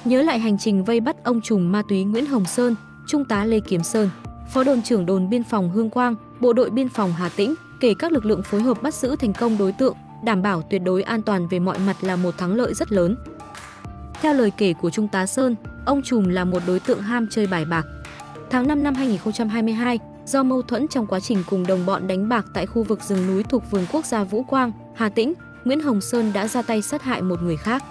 Nhớ lại hành trình vây bắt ông trùm ma túy Nguyễn Hồng Sơn, Trung tá Lê Kiếm Sơn, Phó đồn trưởng đồn biên phòng Hương Quang, Bộ đội biên phòng Hà Tĩnh, kể các lực lượng phối hợp bắt giữ thành công đối tượng, đảm bảo tuyệt đối an toàn về mọi mặt là một thắng lợi rất lớn. Theo lời kể của Trung tá Sơn, ông trùm là một đối tượng ham chơi bài bạc. Tháng 5 năm 2022, do mâu thuẫn trong quá trình cùng đồng bọn đánh bạc tại khu vực rừng núi thuộc vườn quốc gia Vũ Quang, Hà Tĩnh, Nguyễn Hồng Sơn đã ra tay sát hại một người khác.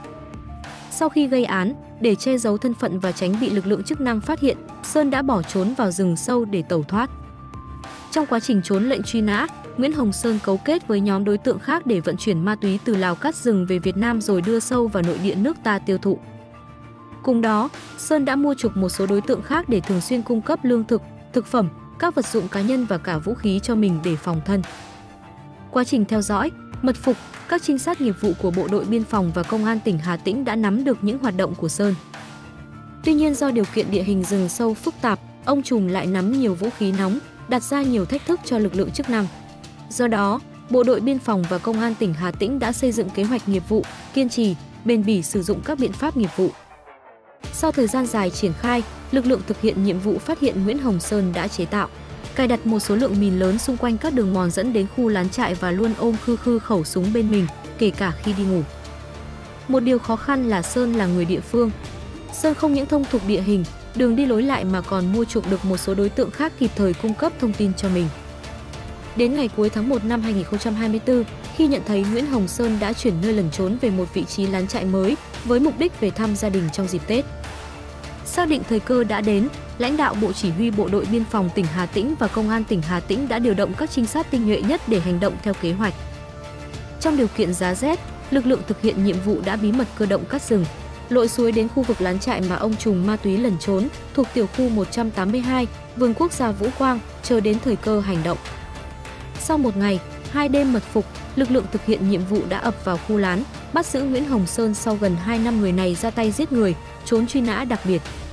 Sau khi gây án, để che giấu thân phận và tránh bị lực lượng chức năng phát hiện, Sơn đã bỏ trốn vào rừng sâu để tẩu thoát. Trong quá trình trốn lệnh truy nã, Nguyễn Hồng Sơn cấu kết với nhóm đối tượng khác để vận chuyển ma túy từ Lào cắt rừng về Việt Nam rồi đưa sâu vào nội địa nước ta tiêu thụ. Cùng đó, Sơn đã mua chuộc một số đối tượng khác để thường xuyên cung cấp lương thực, thực phẩm, các vật dụng cá nhân và cả vũ khí cho mình để phòng thân. Quá trình theo dõi, mật phục, các trinh sát nghiệp vụ của Bộ đội Biên phòng và Công an tỉnh Hà Tĩnh đã nắm được những hoạt động của Sơn. Tuy nhiên do điều kiện địa hình rừng sâu phức tạp, ông trùm lại nắm nhiều vũ khí nóng, đặt ra nhiều thách thức cho lực lượng chức năng. Do đó, Bộ đội Biên phòng và Công an tỉnh Hà Tĩnh đã xây dựng kế hoạch nghiệp vụ, kiên trì, bền bỉ sử dụng các biện pháp nghiệp vụ. Sau thời gian dài triển khai, lực lượng thực hiện nhiệm vụ phát hiện Nguyễn Hồng Sơn đã chế tạo, cài đặt một số lượng mìn lớn xung quanh các đường mòn dẫn đến khu lán trại và luôn ôm khư khẩu súng bên mình, kể cả khi đi ngủ. Một điều khó khăn là Sơn là người địa phương. Sơn không những thông thuộc địa hình, đường đi lối lại mà còn mua chuộc được một số đối tượng khác kịp thời cung cấp thông tin cho mình. Đến ngày cuối tháng 1 năm 2024, khi nhận thấy Nguyễn Hồng Sơn đã chuyển nơi lẩn trốn về một vị trí lán trại mới với mục đích về thăm gia đình trong dịp Tết. Xác định thời cơ đã đến, lãnh đạo Bộ Chỉ huy Bộ đội Biên phòng tỉnh Hà Tĩnh và Công an tỉnh Hà Tĩnh đã điều động các trinh sát tinh nhuệ nhất để hành động theo kế hoạch. Trong điều kiện giá rét, lực lượng thực hiện nhiệm vụ đã bí mật cơ động cắt rừng, lội suối đến khu vực lán trại mà ông trùm ma túy lẩn trốn thuộc tiểu khu 182, vườn quốc gia Vũ Quang, chờ đến thời cơ hành động. Sau một ngày, 2 đêm mật phục, lực lượng thực hiện nhiệm vụ đã ập vào khu lán, bắt giữ Nguyễn Hồng Sơn sau gần 2 năm người này ra tay giết người, trốn truy nã đặc biệt.